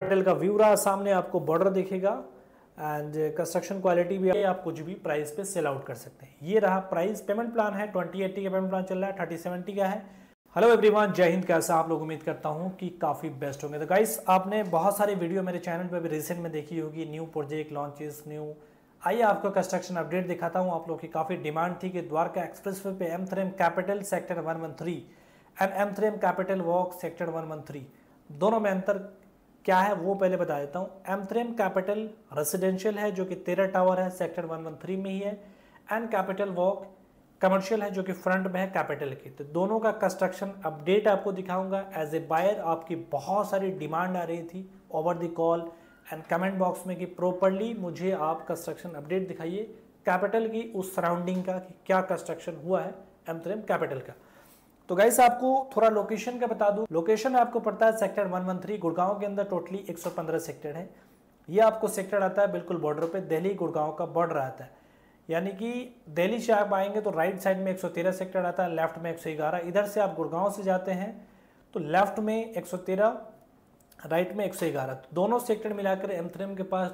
Capital का view रहा, सामने आपको बॉर्डर दिखेगा एंड कंस्ट्रक्शन क्वालिटी भी आप कुछ भी प्राइस पे सेल आउट कर सकते हैं। ये रहा प्राइस। पेमेंट प्लान है 2080 का पेमेंट प्लान चल रहा है, 3070 का है। हेलो एवरीवन, जय हिंद। कैसा आप लोग? उम्मीद करता हूं कि काफ़ी बेस्ट होंगे। तो गाइस, आपने बहुत सारी वीडियो मेरे चैनल पे भी रिसेंट में देखी होगी, न्यू प्रोजेक्ट लॉन्चेस न्यू। आइए आपको कंस्ट्रक्शन अपडेट दिखाता हूं। आप लोग की काफ़ी डिमांड थी कि द्वारका एक्सप्रेसवे पे M3M capital sector 113 and M3M capital walk sector 113 दोनों में अंतर क्या है वो पहले बता देता हूँ। M3M कैपिटल रेसिडेंशियल है जो कि 13 टावर है, सेक्टर 113 में ही है। एंड कैपिटल वॉक कमर्शियल है जो कि फ्रंट में है कैपिटल के। तो दोनों का कंस्ट्रक्शन अपडेट आपको दिखाऊंगा। एज ए बायर आपकी बहुत सारी डिमांड आ रही थी over the call and comment box में कि प्रॉपर्ली मुझे आप कंस्ट्रक्शन अपडेट दिखाइए कैपिटल की, उस सराउंडिंग का कि क्या कंस्ट्रक्शन हुआ है M3M कैपिटल का। तो गाइस, आपको थोड़ा लोकेशन का बता दूं। लोकेशन आपको पड़ता है सेक्टर 113 गुड़गांव के अंदर। टोटली 115 सेक्टर है। ये आपको सेक्टर आता है बिल्कुल बॉर्डर पे, दिल्ली गुड़गांव का बॉर्डर आता है। यानी कि दिल्ली से आप आएंगे तो राइट साइड में 113 सेक्टर आता है, लेफ्ट में 111। इधर से आप गुड़गांव से जाते हैं तो लेफ्ट में 113, राइट में 111। तो दोनों सेक्टर मिलाकर M3M के पास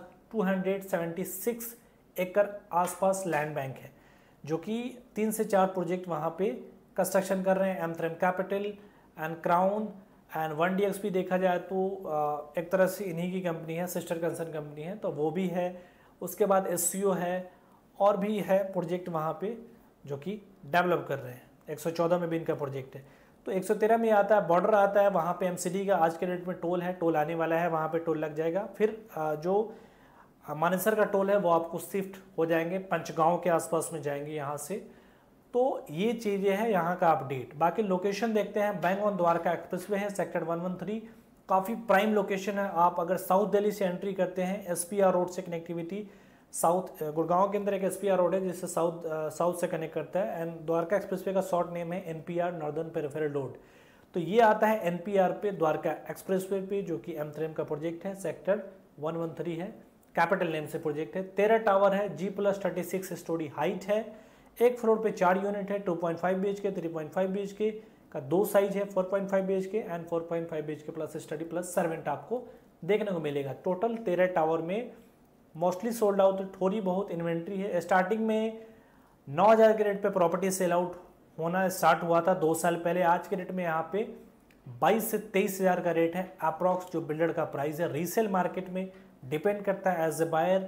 276 एकड़ आसपास लैंड बैंक है, जो कि 3 से 4 प्रोजेक्ट वहाँ पे कंस्ट्रक्शन कर रहे हैं। M3M capital and crown and 1DXP देखा जाए तो एक तरह से इन्हीं की कंपनी है, सिस्टर कंसर्न कंपनी है, तो वो भी है। उसके बाद SCO है और भी है प्रोजेक्ट वहाँ पे जो कि डेवलप कर रहे हैं। 114 में भी इनका प्रोजेक्ट है। तो 113 में आता है, बॉर्डर आता है, वहाँ पे MCD का आज के डेट में टोल है, टोल आने वाला है, वहाँ पे टोल लग जाएगा। फिर जो मानेसर का टोल है वो आपको शिफ्ट हो जाएंगे, पंचगांव के आसपास में जाएंगे यहाँ से। तो ये चीज़ें हैं यहाँ का अपडेट। बाकी लोकेशन देखते हैं। बैंक ऑन द्वारका एक्सप्रेसवे है, सेक्टर 113, काफ़ी प्राइम लोकेशन है। आप अगर साउथ दिल्ली से एंट्री करते हैं, SPR रोड से कनेक्टिविटी, साउथ गुड़गांव के अंदर एक SPR रोड है जिससे साउथ से कनेक्ट करता है। एंड द्वारका एक्सप्रेसवे का शॉर्ट नेम है NPR, नॉर्दर्न पेरिफेरल रोड। तो ये आता है NPR पे, द्वारका एक्सप्रेसवे पे, जो कि M3M का प्रोजेक्ट है, सेक्टर 113 है, कैपिटल नेम से प्रोजेक्ट है। 13 टावर है, G+36 स्टोरी हाइट है। एक फ्लोर पे 4 यूनिट है, 2.5 BHK, 3.5 BHK का 2 साइज है, 4.5 BHK and 4.5 BHK plus study plus servant आपको देखने को मिलेगा। टोटल 13 टावर में मोस्टली सोल्ड आउट, थोड़ी बहुत इन्वेंट्री है। स्टार्टिंग में 9,000 के रेट पे प्रॉपर्टी सेल आउट होना स्टार्ट हुआ था 2 साल पहले। आज के रेट में यहाँ पे 22 से 23,000 का रेट है अप्रॉक्स, जो बिल्डर का प्राइस है। रीसेल मार्केट में डिपेंड करता है एज ए बायर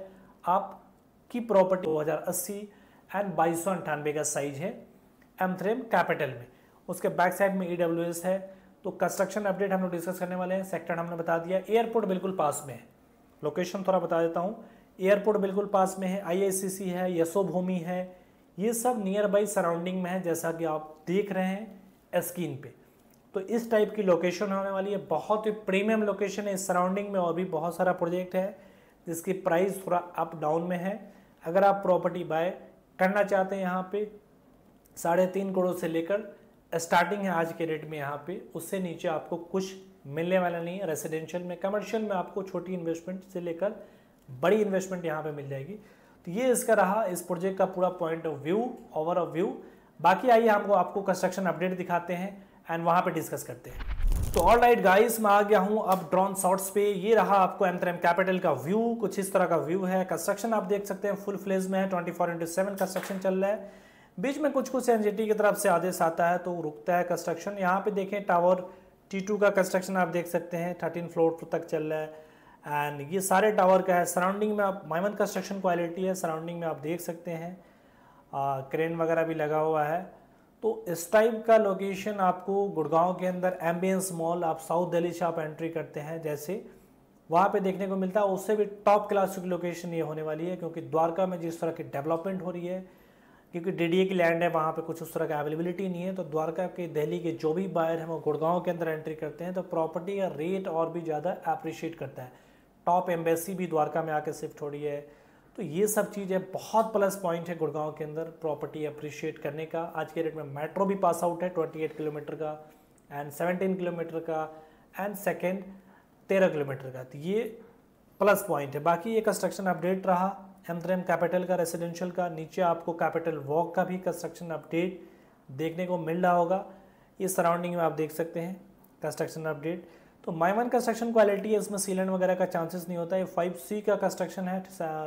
आपकी प्रॉपर्टी 2080 एंड 2298 का साइज है M3M कैपिटल में। उसके बैक साइड में EWS है। तो कंस्ट्रक्शन अपडेट हम लोग डिस्कस करने वाले हैं। सेक्टर हमने बता दिया। एयरपोर्ट बिल्कुल पास में है। लोकेशन थोड़ा बता देता हूँ। एयरपोर्ट बिल्कुल पास में है, IICC है, यशोभूमि है, ये सब नियर बाई सराउंडिंग में है, जैसा कि आप देख रहे हैं स्क्रीन पे। तो इस टाइप की लोकेशन होने वाली है। बहुत ही प्रीमियम लोकेशन है। इस सराउंडिंग में और भी बहुत सारा प्रोजेक्ट है जिसकी प्राइस थोड़ा अप डाउन में है। अगर आप प्रॉपर्टी बाय करना चाहते हैं यहाँ पे 3.5 करोड़ से लेकर स्टार्टिंग है आज के रेट में यहाँ पे, उससे नीचे आपको कुछ मिलने वाला नहीं है। रेसिडेंशियल में, कमर्शियल में आपको छोटी इन्वेस्टमेंट से लेकर बड़ी इन्वेस्टमेंट यहाँ पे मिल जाएगी। तो ये इसका रहा इस प्रोजेक्ट का पूरा point of view, over of view. बाकी आइए हमको आपको कंस्ट्रक्शन अपडेट दिखाते हैं एंड वहाँ पे डिस्कस करते हैं। तो ऑल राइट गाइस, मैं आ गया हूँ अब ड्रोन शॉट्स पे। ये रहा आपको M3M कैपिटल का व्यू, कुछ इस तरह का व्यू है। कंस्ट्रक्शन आप देख सकते हैं फुल फ्लेज में है, 24/7 कंस्ट्रक्शन चल रहा है। बीच में कुछ NGT की तरफ से आदेश आता है तो रुकता है कंस्ट्रक्शन। यहाँ पे देखें टावर T2 का कंस्ट्रक्शन आप देख सकते हैं, 13 फ्लोर तक चल रहा है। एंड ये सारे टावर का है। सराउंडिंग में आप माइमन कंस्ट्रक्शन क्वालिटी है, सराउंडिंग में आप देख सकते हैं क्रेन वगैरह भी लगा हुआ है। तो इस टाइप का लोकेशन आपको गुड़गांव के अंदर एम्बियंस मॉल, आप साउथ दिल्ली से आप एंट्री करते हैं जैसे, वहाँ पे देखने को मिलता है। उससे भी टॉप क्लास की लोकेशन ये होने वाली है, क्योंकि द्वारका में जिस तरह की डेवलपमेंट हो रही है, क्योंकि DDA की लैंड है, वहाँ पे कुछ उस तरह का अवेलेबिलिटी नहीं है। तो द्वारका के दिल्ली के जो भी बायर हैं वो गुड़गांव के अंदर एंट्री करते हैं तो प्रॉपर्टी का रेट और भी ज़्यादा अप्रिशिएट करता है। टॉप एम्बेसी भी द्वारका में आके शिफ्ट हो रही है। तो ये सब चीज़ें बहुत प्लस पॉइंट है गुड़गांव के अंदर प्रॉपर्टी अप्रिशिएट करने का। आज के रेट में मेट्रो भी पास आउट है 28 किलोमीटर का एंड 17 किलोमीटर का एंड सेकेंड 13 किलोमीटर का। तो ये प्लस पॉइंट है। बाकी ये कंस्ट्रक्शन अपडेट रहा M3M कैपिटल का, रेसिडेंशियल का। नीचे आपको कैपिटल वॉक का भी कंस्ट्रक्शन अपडेट देखने को मिल रहा होगा। ये सराउंडिंग में आप देख सकते हैं कंस्ट्रक्शन अपडेट। तो माइमन कंस्ट्रक्शन क्वालिटी है, इसमें सीलेंट वगैरह का चांसेस नहीं होता है। 5C का कंस्ट्रक्शन है,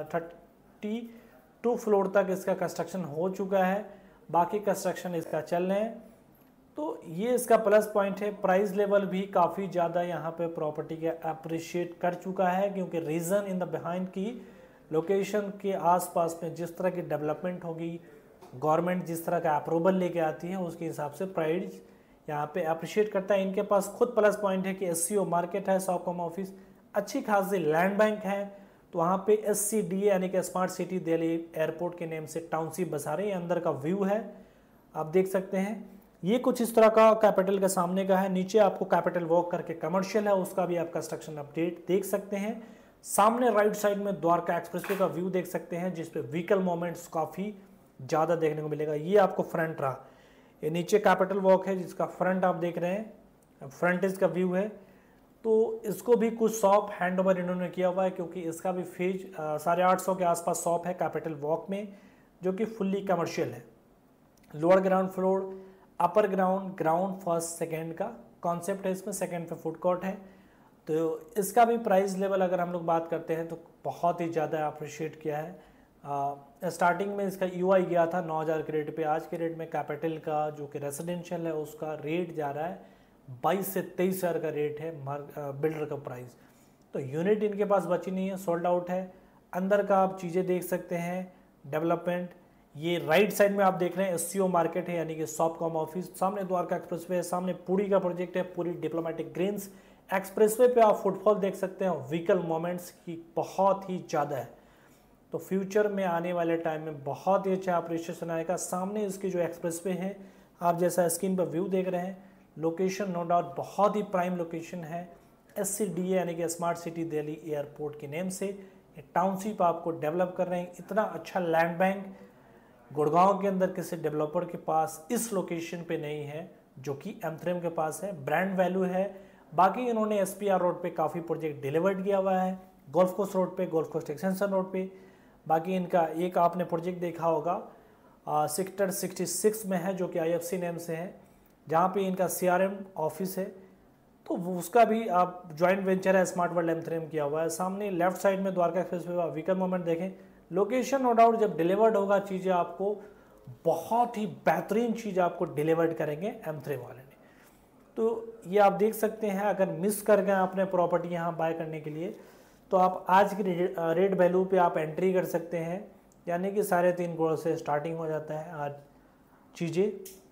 32 फ्लोर तक इसका कंस्ट्रक्शन हो चुका है, बाकी कंस्ट्रक्शन इसका चल रहे हैं। तो ये इसका प्लस पॉइंट है। प्राइस लेवल भी काफ़ी ज़्यादा यहाँ पे प्रॉपर्टी का अप्रिशिएट कर चुका है, क्योंकि रीज़न इन द बिहाइंड की लोकेशन के आसपास में जिस तरह की डेवलपमेंट होगी, गवर्नमेंट जिस तरह का अप्रूवल लेके आती है, उसके हिसाब से प्राइस यहाँ पे अप्रिशिएट करता है। इनके पास खुद प्लस पॉइंट है कि SCO मार्केट है, सॉकॉम ऑफिस, अच्छी खासी लैंड बैंक है। तो वहाँ पे SCDA यानी कि स्मार्ट सिटी दिल्ली एयरपोर्ट के नेम से टाउनशिप बसा रहे हैं। अंदर का व्यू है, आप देख सकते हैं। ये कुछ इस तरह का कैपिटल के सामने का है। नीचे आपको कैपिटल वॉक करके कमर्शियल है, उसका भी आप कंस्ट्रक्शन अपडेट देख सकते हैं। सामने राइट साइड में द्वारका एक्सप्रेसवे का व्यू देख सकते हैं, जिसपे व्हीकल मोमेंट्स काफ़ी ज़्यादा देखने को मिलेगा। ये आपको फ्रंट रहा, ये नीचे कैपिटल वॉक है जिसका फ्रंट आप देख रहे हैं, फ्रंटेज का व्यू है। तो इसको भी कुछ शॉप हैंड ओवर इन्होंने किया हुआ है, क्योंकि इसका भी फेज 850 के आसपास शॉप है कैपिटल वॉक में, जो कि फुल्ली कमर्शियल है। Lower ground floor, upper ground first second का कॉन्सेप्ट है इसमें, सेकेंड पे फूड कोर्ट है। तो इसका भी प्राइस लेवल अगर हम लोग बात करते हैं तो बहुत ही ज़्यादा अप्रिशिएट किया है। स्टार्टिंग में इसका UI गया था 9000 के रेट पे, आज के रेट में कैपिटल का जो कि रेजिडेंशियल है उसका रेट जा रहा है 22 से 23 हज़ार का रेट है बिल्डर का प्राइस। तो यूनिट इनके पास बची नहीं है, सोल्ड आउट है। अंदर का आप चीज़ें देख सकते हैं, डेवलपमेंट। ये राइट साइड में आप देख रहे हैं SCO मार्केट है, यानी कि सॉफ्टकॉम ऑफिस। सामने द्वारका एक्सप्रेसवे है, सामने पुरी का प्रोजेक्ट है, पूरी डिप्लोमेटिक ग्रीन्स। एक्सप्रेसवे पे आप फुटफॉल देख सकते हैं, व्हीकल मोमेंट्स की बहुत ही ज़्यादा है। तो फ्यूचर में आने वाले टाइम में बहुत ही अच्छा अप्रिशिएशन आएगा। सामने इसकी जो एक्सप्रेसवे है, आप जैसा स्क्रीन पर व्यू देख रहे हैं, लोकेशन नो डाउट बहुत ही प्राइम लोकेशन है। SCDA यानी कि स्मार्ट सिटी दिल्ली एयरपोर्ट के नेम से टाउनशिप आपको डेवलप कर रहे हैं। इतना अच्छा लैंड बैंक गुड़गांव के अंदर किसी डेवलपर के पास इस लोकेशन पे नहीं है, जो कि M3M के पास है। ब्रांड वैल्यू है। बाकी इन्होंने SPR रोड पे काफ़ी प्रोजेक्ट डिलीवर्ड किया हुआ है, गोल्फ कोस्ट रोड पे, गोल्फ कोस्ट एक्सटेंशन रोड पे। बाकी इनका एक आपने प्रोजेक्ट देखा होगा सेक्टर 66 में है, जो कि IFC नेम से है, जहाँ पे इनका CRM ऑफिस है। तो वो उसका भी आप जॉइंट वेंचर है, स्मार्ट वर्ल्ड M3M किया हुआ है। सामने लेफ्ट साइड में द्वारका एक्सप्रेसवे का व्हीकल मोमेंट देखें। लोकेशन नो डाउट जब डिलीवर्ड होगा चीज़ें आपको बहुत ही बेहतरीन चीज़ आपको डिलीवर्ड करेंगे M3M वाले ने। तो ये आप देख सकते हैं, अगर मिस कर गए अपने प्रॉपर्टी यहाँ बाय करने के लिए, तो आप आज की रेट वैल्यू पे आप एंट्री कर सकते हैं, यानी कि 3.5 करोड़ से स्टार्टिंग हो जाता है आज चीज़ें।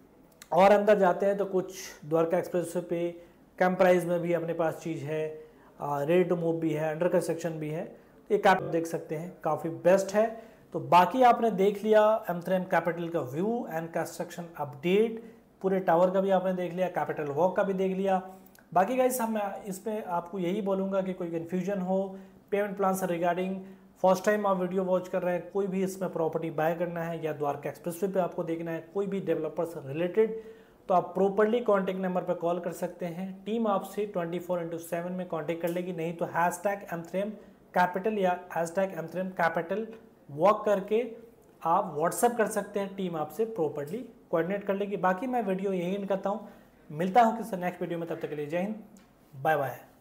और अंदर जाते हैं तो कुछ द्वारका एक्सप्रेसवे पे कम प्राइस में भी अपने पास चीज़ है, रेडी टू मूव भी है, अंडर कंस्ट्रक्शन भी है। एक आप देख सकते हैं, काफ़ी बेस्ट है। तो बाकी आपने देख लिया M3M कैपिटल का व्यू एंड कंस्ट्रक्शन अपडेट, पूरे टावर का भी आपने देख लिया, कैपिटल वॉक का भी देख लिया। बाकी गाइस हम इसमें आपको यही बोलूँगा कि कोई कन्फ्यूजन हो पेमेंट प्लान से रिगार्डिंग, फर्स्ट टाइम आप वीडियो वॉच कर रहे हैं, कोई भी इसमें प्रॉपर्टी बाय करना है या द्वारका एक्सप्रेसवे पे आपको देखना है, कोई भी डेवलपर से रिलेटेड, तो आप प्रॉपर्ली कॉन्टैक्ट नंबर पर कॉल कर सकते हैं। टीम आपसे 24/7 में कॉन्टैक्ट कर लेगी। नहीं तो #M3M कैपिटल या #M3M कैपिटल वॉक करके आप व्हाट्सएप कर सकते हैं, टीम आपसे प्रॉपर्ली कोऑर्डिनेट कर लेगी। बाकी मैं वीडियो यहीं करता हूँ, मिलता हूँ किसी नेक्स्ट वीडियो में, तब तक के लिए जय हिंद, बाय बाय।